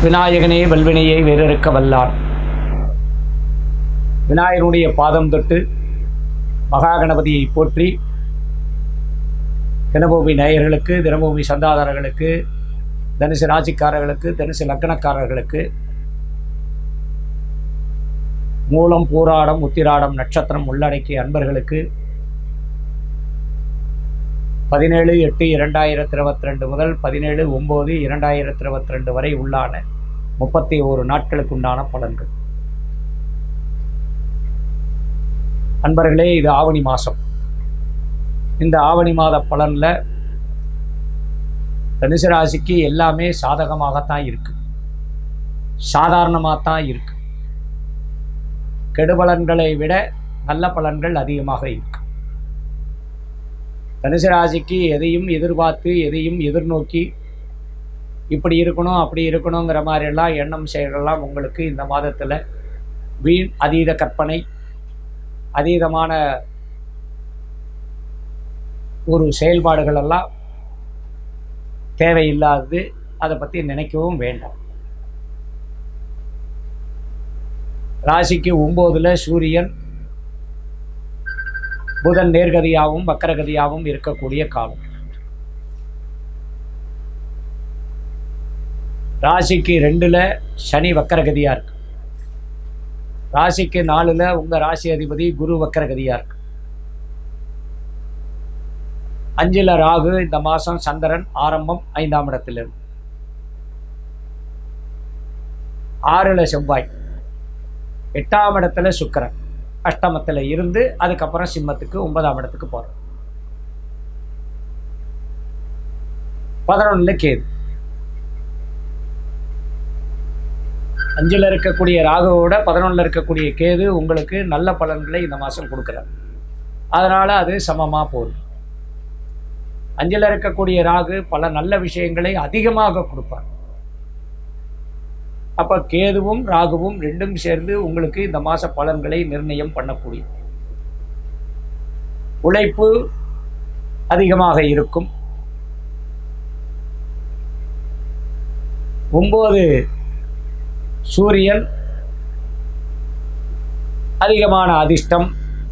விநாயகனே வல்வினையை வேறறுக்க வல்லான். விநாயகனுடைய பாதம் தொட்டு மகாகணபதியை போற்றி தினபூமி நேயர்களுக்கு, தினபூமி சந்தாதாரர்களுக்கு, தனுசு ராசிக்காரர்களுக்கு, தனுசு லக்னக்காரர்களுக்கு, மூலம், பூராடம், உத்திராடம் நட்சத்திரம் உள்ளடக்கிய அன்பர்களுக்கு 17/8/2022 முதல் 17/9/2022 வரை உள்ளான 31 நாட்களுக்கு உண்டான பலன்கள். அன்பர்களே, இது ஆவணி மாதம். இந்த ஆவணி மாத பலனில் தனுசு ராசிக்கு எல்லாமே சாதகமாகத்தான் இருக்கு, சாதாரணமாகத்தான் இருக்கு. கெடுபலன்களை விட நல்ல பலன்கள் அதிகமாக இருக்கு. தனுசு ராசிக்கு எதையும் எதிர்பார்த்து, எதையும் எதிர்நோக்கி இப்படி இருக்கணும் அப்படி இருக்கணுங்கிற மாதிரிலாம் எண்ணம் செயல்கள்லாம் உங்களுக்கு இந்த மாதத்தில் வீண் அதீத கற்பனை, அதீதமான ஒரு செயல்பாடுகள் எல்லாம் தேவையில்லாதது. அதை பற்றி நினைக்கவும் வேண்டாம். ராசிக்கு 9ல் சூரியன், புதன் நேர்கதியாகவும் வக்கரகதியாகவும் இருக்கக்கூடிய காலம். ராசிக்கு 2ல் சனி வக்கரகதியா இருக்கு. ராசிக்கு 4ல் உங்க ராசி அதிபதி குரு வக்கரகதியா இருக்கு. 5ல் ராகு, இந்த மாதம் சந்திரன் ஆரம்பம் 5ஆம் இடத்துல இருக்கு. 6ல் செவ்வாய், 8ஆம் இடத்துல சுக்கிரன் அஷ்டமத்தில் இருந்து அதுக்கப்புறம் சிம்மத்துக்கு 9ஆம் இடத்துக்கு போகிறோம். 11ல் கேது. 5ல் இருக்கக்கூடிய ராகுவோட 11ல் இருக்கக்கூடிய கேது உங்களுக்கு நல்ல பலன்களை இந்த மாதம் கொடுக்குறாரு. அதனால் அது சமமாக போகுது. 5ல் இருக்கக்கூடிய ராகு பல நல்ல விஷயங்களை அதிகமாக கொடுப்பார். அப்போ கேதுவும் ராகுவும் ரெண்டும் சேர்ந்து உங்களுக்கு இந்த மாத பலன்களை நிர்ணயம் பண்ணக்கூடிய உழைப்பு அதிகமாக இருக்கும். 9 சூரியன் அதிகமான அதிர்ஷ்டம்.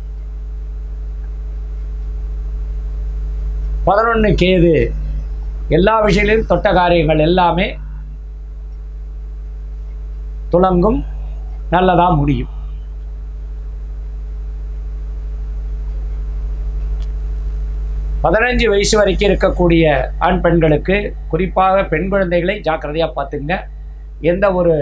11 கேது எல்லா விஷயத்திலும் தொட்ட காரியங்கள் எல்லாமே துலங்கும், நல்லதா முடியும். பதினஞ்சு வயசு வரைக்கும் இருக்கக்கூடிய ஆண் பெண்களுக்கு, குறிப்பாக பெண் குழந்தைகளை ஜாக்கிரதையாக பார்த்துங்க. எந்த ஒரு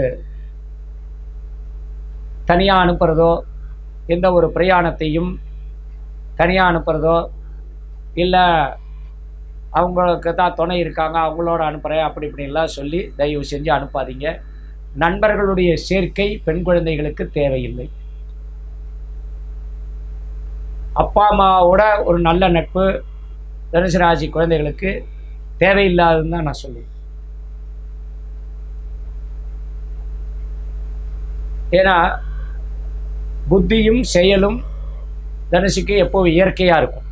தனியாக அனுப்புகிறதோ, எந்த ஒரு பிரயாணத்தையும் தனியாக அனுப்புகிறதோ, இல்லை அவங்களுக்கு தான் துணை இருக்காங்க அவங்களோட அனுப்புகிறேன் அப்படி இப்படின்லாம் சொல்லி தயவு செஞ்சு அனுப்பாதீங்க. நண்பர்களுடைய சேர்க்கை பெண் குழந்தைகளுக்கு தேவையில்லை. அப்பா அம்மாவோட ஒரு நல்ல நட்பு தனுசு ராசி குழந்தைகளுக்கு தேவையில்லாதுன்னு தான் நான் சொல்லுவேன். ஏன்னா புத்தியும் செயலும் தனுசுக்கு எப்போவும் இயற்கையாக இருக்கும்.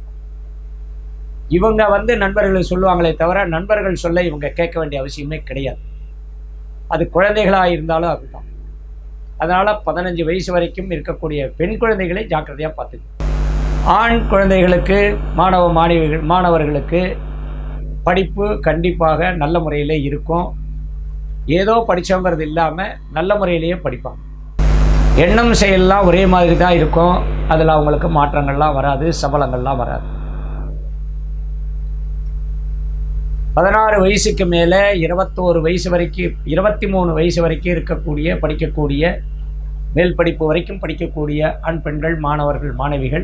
இவங்க நண்பர்கள் சொல்லுவாங்களே தவிர நண்பர்கள் சொல்ல இவங்க கேட்க வேண்டிய அவசியமே கிடையாது. அது குழந்தைகளாக இருந்தாலும் அதுதான். அதனால் 15 வயசு வரைக்கும் இருக்கக்கூடிய பெண் குழந்தைகளை ஜாக்கிரதையாக பார்த்துக்கணும். ஆண் குழந்தைகளுக்கு, மாணவர்களுக்கு படிப்பு கண்டிப்பாக நல்ல முறையில் இருக்கும். ஏதோ படித்தவங்கிறது இல்லாமல் நல்ல முறையிலேயே படிப்பாங்க. எண்ணம் செயல்லாம் ஒரே மாதிரி தான் இருக்கும். அதில் அவங்களுக்கு மாற்றங்கள்லாம் வராது, சபலங்கள்லாம் வராது. 16 வயசுக்கு மேலே 21 வயசு வரைக்கும், 23 வயசு வரைக்கும் இருக்கக்கூடிய, படிக்கக்கூடிய, மேல் படிப்பு வரைக்கும் படிக்கக்கூடிய ஆண் பெண்கள், மாணவர்கள், மாணவிகள்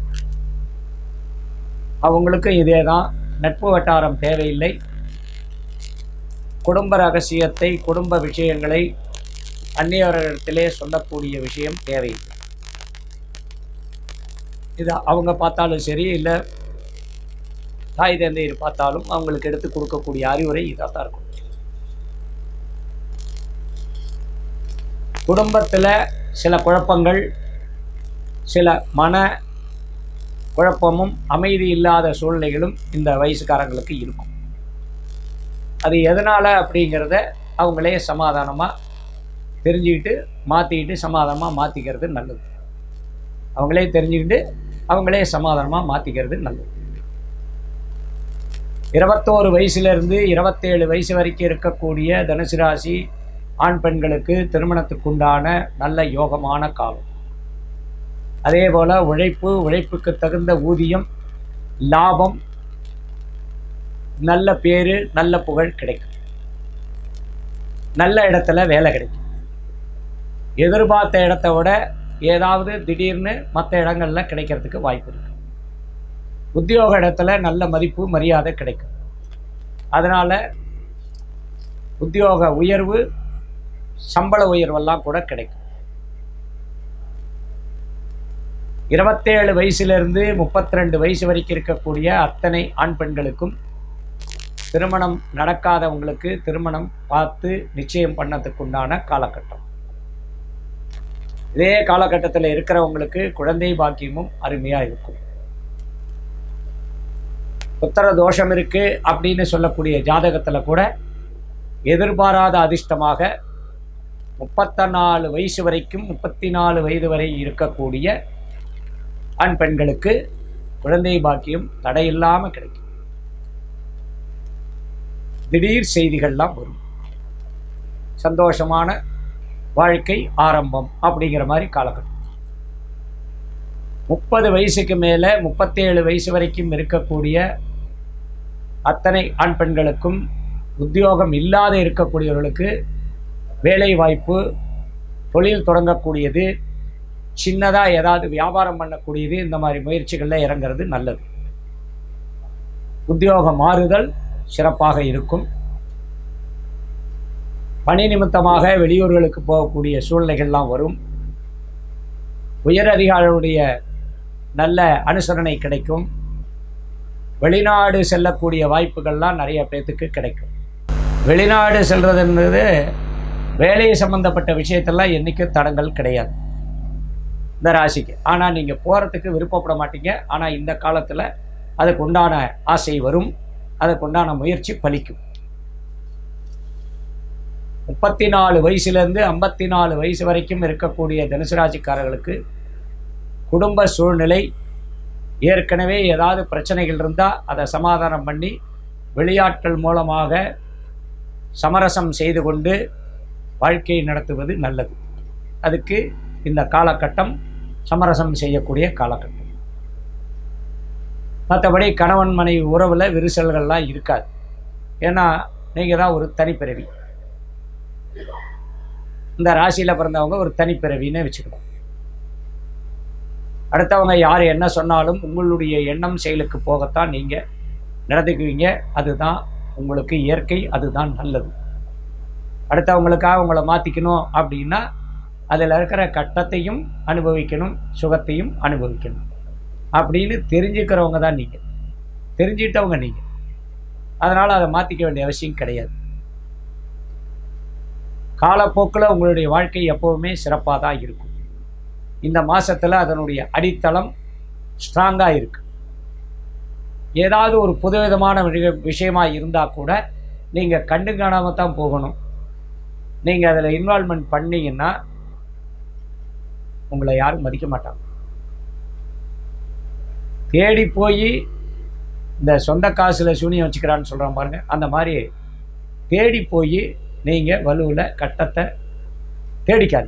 அவங்களுக்கும் இதே தான். நட்பு வட்டாரம் தேவையில்லை. குடும்ப ரகசியத்தை, குடும்ப விஷயங்களை அந்நியவரிடத்திலே சொல்லக்கூடிய விஷயம் தேவையில்லை. இது அவங்க பார்த்தாலும் சரி, இல்லை தாய் தந்தையர் பார்த்தாலும் அவங்களுக்கு எடுத்து கொடுக்கக்கூடிய அறிவுரை இதாக தான் இருக்கும். குடும்பத்தில் சில குழப்பங்கள், சில மன குழப்பமும் அமைதி இல்லாத சூழ்நிலைகளும் இந்த வயசுக்காரங்களுக்கு இருக்கும். அது எதனால் அப்படிங்கிறத அவங்களே சமாதானமாக தெரிஞ்சுக்கிட்டு மாற்றிக்கிட்டு சமாதானமாக மாற்றிக்கிறது நல்லது. அவங்களே தெரிஞ்சுக்கிட்டு அவங்களே சமாதானமாக மாற்றிக்கிறது நல்லது. 21 வயசுலேருந்து 27 வயசு வரைக்கும் இருக்கக்கூடிய தனுசு ராசி ஆண் பெண்களுக்கு திருமணத்துக்குண்டான நல்ல யோகமான காலம். அதே போல் உழைப்புக்கு தகுந்த ஊதியம், லாபம், நல்ல பேர், நல்ல புகழ் கிடைக்கும். நல்ல இடத்துல வேலை கிடைக்கும். எதிர்பார்த்த இடத்த விட ஏதாவது திடீர்னு மற்ற இடங்களில் கிடைக்கிறதுக்கு வாய்ப்பு இருக்குது. உத்தியோக இடத்துல நல்ல மதிப்பு மரியாதை கிடைக்கும். அதனால் உத்தியோக உயர்வு, சம்பள உயர்வெல்லாம் கூட கிடைக்கும். 27 வயசுலேருந்து 32 வயசு வரைக்கும் இருக்கக்கூடிய அத்தனை ஆண் பெண்களுக்கும் திருமணம் நடக்காதவங்களுக்கு திருமணம் பார்த்து நிச்சயம் பண்ணதுக்குண்டான காலகட்டம். இதே காலகட்டத்தில் இருக்கிறவங்களுக்கு குழந்தை பாக்கியமும் அருமையாக இருக்கும். புத்திர தோஷம் இருக்குது அப்படின்னு சொல்லக்கூடிய ஜாதகத்தில் கூட எதிர்பாராத அதிர்ஷ்டமாக 34 வயசு வரைக்கும் 34 வயது வரை இருக்கக்கூடிய ஆண் பெண்களுக்கு குழந்தை பாக்கியம் தடையில்லாமல் கிடைக்கும். திடீர் செய்திகள்லாம் வரும். சந்தோஷமான வாழ்க்கை ஆரம்பம் அப்படிங்கிற மாதிரி காலகட்டம். 30 வயசுக்கு மேலே 37 வயசு வரைக்கும் இருக்கக்கூடிய அத்தனை ஆண் பெண்களுக்கும் உத்தியோகம் இல்லாத இருக்கக்கூடியவர்களுக்கு வேலை வாய்ப்பு, தொழில் தொடங்கக்கூடியது, சின்னதாக ஏதாவது வியாபாரம் பண்ணக்கூடியது, இந்த மாதிரி முயற்சிகளில் இறங்கிறது நல்லது. உத்தியோக மாறுதல் சிறப்பாக இருக்கும். பணி நிமித்தமாக வெளியூர்களுக்கு போகக்கூடிய சூழ்நிலைகள்லாம் வரும். உயர் அதிகாரிகளுடைய நல்ல அனுசரணை கிடைக்கும். வெளிநாடு செல்லக்கூடிய வாய்ப்புகள்லாம் நிறைய பேர்த்துக்கு கிடைக்கும். வெளிநாடு செல்வதுன்றது வேலை சம்பந்தப்பட்ட விஷயத்தெல்லாம் என்றைக்கும் தடங்கள் கிடையாது இந்த ராசிக்கு. ஆனால் நீங்கள் போகிறதுக்கு விருப்பப்பட மாட்டீங்க. ஆனால் இந்த காலத்தில் அதுக்கு உண்டான ஆசை வரும், அதுக்கு உண்டான முயற்சி பலிக்கும். 34 வயசுலேருந்து 54 வயசு வரைக்கும் இருக்கக்கூடிய தனுசு ராசிக்காரர்களுக்கு குடும்ப சூழ்நிலை, ஏற்கனவே ஏதாவது பிரச்சனைகள் இருந்தால் அதை சமாதானம் பண்ணி வெளியாட்கள் மூலமாக சமரசம் செய்து கொண்டு வாழ்க்கையை நடத்துவது நல்லது. அதுக்கு இந்த காலகட்டம் சமரசம் செய்யக்கூடிய காலகட்டம். மற்றபடி கணவன் மனைவி உறவில் விரிசல்கள்லாம் இருக்காது. ஏன்னா நீங்கள் தான் ஒரு தனிப்பிறவி. இந்த ராசியில் பிறந்தவங்க ஒரு தனிப்பிறவின்னு வச்சுக்கணும். அடுத்தவங்க யார் என்ன சொன்னாலும் உங்களுடைய எண்ணம் செயலுக்கு போகத்தான் நீங்கள் நடந்துக்குவீங்க. அதுதான் உங்களுக்கு இயற்கை, அதுதான் நல்லது. அடுத்தவங்களுக்காக உங்களை மாற்றிக்கணும் அப்படின்னா அதில் இருக்கிற கட்டத்தையும் அனுபவிக்கணும், சுகத்தையும் அனுபவிக்கணும் அப்படின்னு தெரிஞ்சுக்கிறவங்க தான் நீங்கள், தெரிஞ்சிட்டவங்க நீங்கள். அதனால் அதை மாற்றிக்க வேண்டிய அவசியம் கிடையாது. காலப்போக்கில் உங்களுடைய வாழ்க்கை எப்போவுமே சிறப்பாக தான் இருக்கும். இந்த மாதத்தில் அதனுடைய அடித்தளம் ஸ்ட்ராங்காக இருக்குது. ஏதாவது ஒரு புதுவிதமான விஷயமாக இருந்தால் கூட நீங்கள் கண்டு காணாமல் தான் போகணும். நீங்கள் அதில் இன்வால்மெண்ட் பண்ணிங்கன்னா உங்களை யாரும் மதிக்க மாட்டாங்க. தேடி போய் இந்த சொந்த காசில் சூனியம் வச்சுக்கிறான்னு சொல்கிறான் பாருங்கள், அந்த மாதிரி தேடி போய் நீங்கள் வலுவில் கட்டத்தை தேடிக்காது.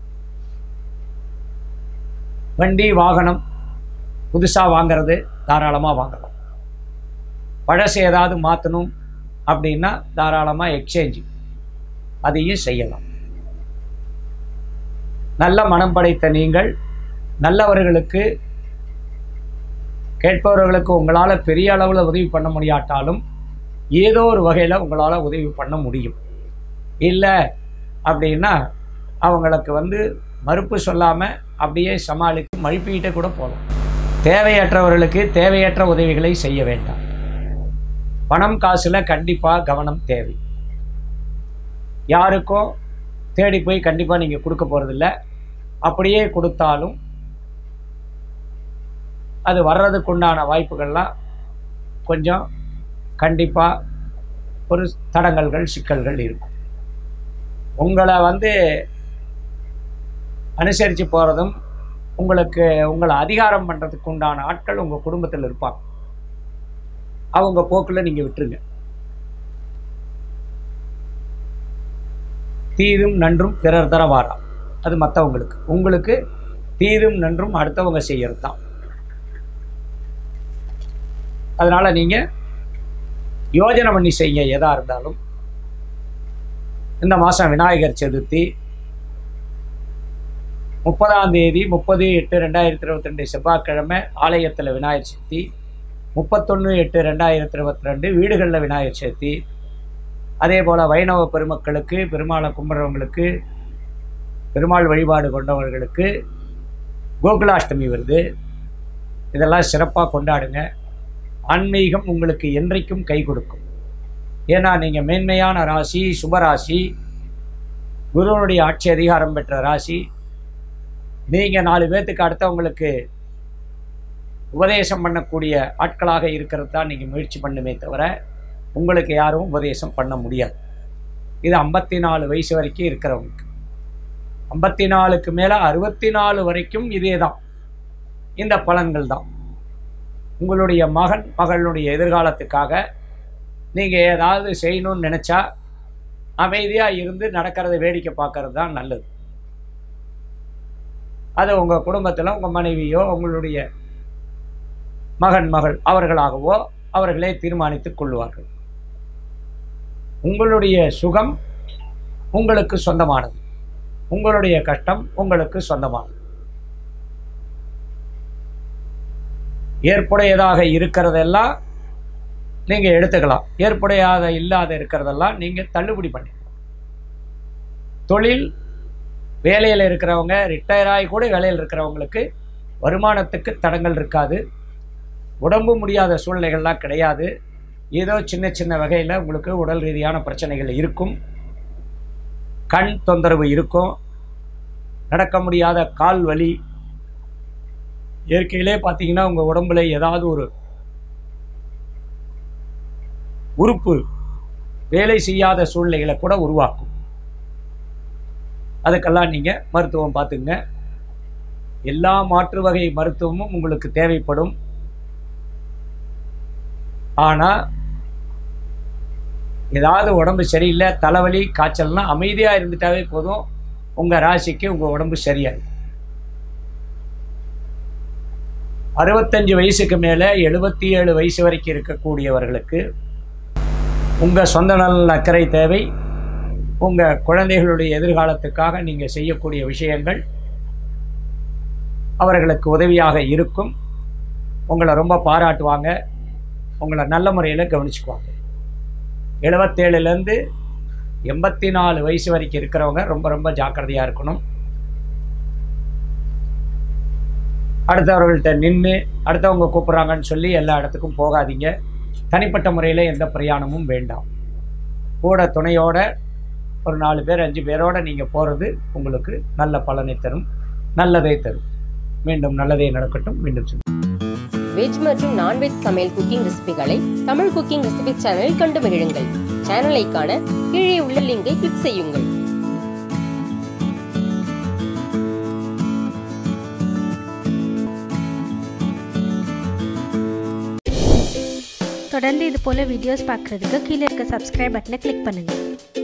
வண்டி வாகனம் புதுசாக வாங்கிறது தாராளமாக வாங்கலாம். பழசு ஏதாவது மாற்றணும் அப்படின்னா தாராளமாக எக்ஸ்சேஞ்சு அதையும் செய்யலாம். நல்ல மனம் படைத்த நீங்கள் நல்லவர்களுக்கு, கேட்பவர்களுக்கு உங்களால் பெரிய அளவில் உதவி பண்ண முடியாட்டாலும் ஏதோ ஒரு வகையில் உங்களால் உதவி பண்ண முடியும். இல்லை அப்படின்னா அவங்களுக்கு மறுப்பு சொல்லாமல் அப்படியே சமாளித்து மழுப்பிக்கிட்டே கூட போகலாம். தேவையற்றவர்களுக்கு தேவையற்ற உதவிகளை செய்ய வேண்டாம். பணம் காசில் கண்டிப்பாக கவனம் தேவை. யாருக்கும் தேடி போய் கண்டிப்பாக நீங்கள் கொடுக்க போகிறதில்ல. அப்படியே கொடுத்தாலும் அது வர்றதுக்குண்டான வாய்ப்புகள்லாம் கொஞ்சம் கண்டிப்பாக ஒரு தடங்கல்கள், சிக்கல்கள் இருக்கும். உங்களை அனுசரித்து போகிறதும் உங்களை அதிகாரம் பண்ணுறதுக்கு உண்டான ஆட்கள் உங்கள் குடும்பத்தில் இருப்பாங்க. அவங்க போக்கில் நீங்கள் விட்டுருங்க. தீதும் நன்றும் பிறர் தர வாரா, அது மற்றவங்களுக்கு. உங்களுக்கு தீதும் நன்றும் அடுத்தவங்க செய்கிறது தான். அதனால் நீங்கள் யோஜனை பண்ணி செய்ய எதாக இருந்தாலும். இந்த மாதம் விநாயகர் சதுர்த்தி 30ஆம் தேதி 30/8/2022 செவ்வாய்க்கிழமை ஆலயத்தில் விநாயகர் சதுர்த்தி, 31/8/2022 வீடுகளில் விநாயகர் சதுர்த்தி. அதே போல் வைணவ பெருமக்களுக்கு, பெருமாளை கும்பிட்றவங்களுக்கு, பெருமாள் வழிபாடு கொண்டவர்களுக்கு கோகுலாஷ்டமி வருது. இதெல்லாம் சிறப்பாக கொண்டாடுங்க. ஆன்மீகம் உங்களுக்கு என்றைக்கும் கை கொடுக்கும். ஏன்னா நீங்கள் மேன்மையான ராசி, சுபராசி, குருவனுடைய ஆட்சி அதிகாரம் பெற்ற ராசி. நீங்கள் 4 பேர்த்துக்கு அடுத்தவங்களுக்கு உபதேசம் பண்ணக்கூடிய ஆட்களாக இருக்கிறது தான் நீங்கள் முயற்சி பண்ணுமே தவிர உங்களுக்கு யாரும் உபதேசம் பண்ண முடியாது. இது 54 வயசு வரைக்கும் இருக்கிறவங்களுக்கு. 54க்கு மேலே 64 வரைக்கும் இதே தான், இந்த பலன்கள் தான். உங்களுடைய மகளுடைய எதிர்காலத்துக்காக நீங்கள் ஏதாவது செய்யணும்னு நினச்சா அமைதியாக இருந்து நடக்கிறத வேடிக்கை பார்க்கறது தான் நல்லது. அது உங்கள் குடும்பத்தில் உங்கள் மனைவியோ உங்களுடைய மகள் அவர்களாகவோ அவர்களே தீர்மானித்துக் கொள்வார்கள். உங்களுடைய சுகம் உங்களுக்கு சொந்தமானது, உங்களுடைய கஷ்டம் உங்களுக்கு சொந்தமானது. ஏற்புடையதாக இருக்கிறதெல்லாம் நீங்கள் எடுத்துக்கலாம், ஏற்புடையாக இல்லாத இருக்கிறதெல்லாம் நீங்கள் தள்ளுபடி பண்ணிக்கலாம். தொழில் வேலையில் இருக்கிறவங்க, ரிட்டையர் ஆகி கூட வேலையில் இருக்கிறவங்களுக்கு வருமானத்துக்கு தடங்கள் இருக்காது. உடம்பு முடியாத சூழ்நிலைகள்லாம் கிடையாது. ஏதோ சின்ன சின்ன வகையில் உங்களுக்கு உடல் ரீதியான பிரச்சனைகள் இருக்கும், கண் தொந்தரவு இருக்கும், நடக்க முடியாத கால் வலி. இயற்கையிலே பார்த்தீங்கன்னா உங்கள் உடம்புல ஏதாவது ஒரு உறுப்பு வேலை செய்யாத சூழ்நிலைகளை கூட உருவாக்கும். அதுக்கெல்லாம் நீங்கள் மருத்துவம் பார்த்துங்க. எல்லா மாற்று வகை மருத்துவமும் உங்களுக்கு தேவைப்படும். ஆனால் ஏதாவது உடம்பு சரியில்லை, தலைவலி, காய்ச்சல்னா அமைதியாக இருந்துட்டாவே போதும், உங்கள் ராசிக்கு உங்கள் உடம்பு சரியாகும். 65 வயசுக்கு மேலே 77 வயசு வரைக்கும் இருக்கக்கூடியவர்களுக்கு உங்கள் சொந்த நலன் அக்கறை தேவை. உங்கள் குழந்தைகளுடைய எதிர்காலத்துக்காக நீங்கள் செய்யக்கூடிய விஷயங்கள் அவர்களுக்கு உதவியாக இருக்கும். உங்களை ரொம்ப பாராட்டுவாங்க, உங்களை நல்ல முறையில் கவனிச்சுக்குவாங்க. 77லேருந்து 84 வயசு வரைக்கும் இருக்கிறவங்க ரொம்ப ரொம்ப ஜாக்கிரதையாக இருக்கணும். அடுத்தவர்கள்ட்ட நின்று அடுத்தவங்க கூப்பிட்றாங்கன்னு சொல்லி எல்லா இடத்துக்கும் போகாதீங்க. தனிப்பட்ட முறையில் எந்த பிரயாணமும் வேண்டாம். கூட துணையோட ஒரு 4 பேர் 5 பேரோடு நீங்கள் போகிறது உங்களுக்கு நல்ல பலனை தரும், நல்லதை தரும். மீண்டும் நல்லதே நடக்கட்டும். மீண்டும் வெஜ் மற்றும் நான்வெஜ் சமையல் குக்கிங் ரெசிபிகளை தமிழ் குக்கிங் ரெசிபி சேனலில் கண்டு மகிழுங்கள். சேனலை காண கீழே உள்ள லிங்கை கிளிக் செய்யுங்கள். தொடர்ந்து இது போல வீடியோஸ் பார்க்குறதுக்கு கீழே இருக்க சப்ஸ்கிரைப் பட்டனை கிளிக் பண்ணுங்கள்.